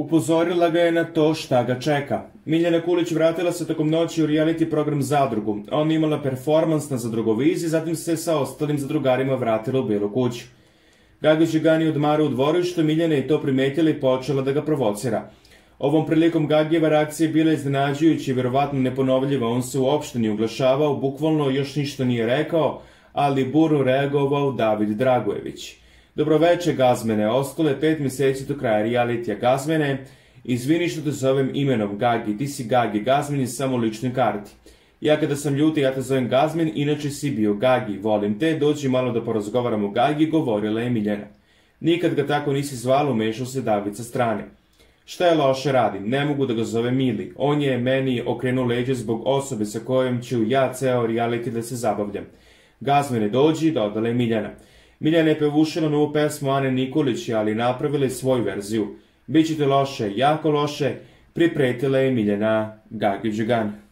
Upozorila ga je na to šta ga čeka. Miljana Kulić vratila se tokom noći u reality program Zadrugu. Ona imala performans na Zadrugoviziji, zatim se sa ostalim zadrugarima vratila u Belu kuću. Gagi Đigani odmara u dvorištu, Miljana je to primetila i počela da ga provocira. Ovom prilikom Gagijeva reakcija je bila iznenađujuća i verovatno neponovljiva. On se uopšte nije uglašavao, bukvalno još ništa nije rekao, ali burno reagovao David Dragojević. Dobroveče, Gazmene, ostalo je 5 meseci do kraja realitija. Gazmene, izvini što te zovem imenom Gagi, ti si Gagi, Gazmen je samo u ličnoj karti. Ja kada sam ljuti, ja te zovem Gazmen, inače si bio Gagi, volim te, dođi malo da porazgovaramo Gagi, govorila je Miljana. Nikad ga tako nisi zvala, umešao se David sa strane. Šta je loše radim, ne mogu da ga zove Mili, on je meni okrenuo leđe zbog osobe sa kojom ću ja ceo reality da se zabavljam. Gazmene, dođi, dodala je Miljana. Miljana je pevušila novu pesmu Ane Nikolić, ali napravila je svoju verziju. Biće ti loše, jako loše, pripretila je Miljana Gagi Đigani.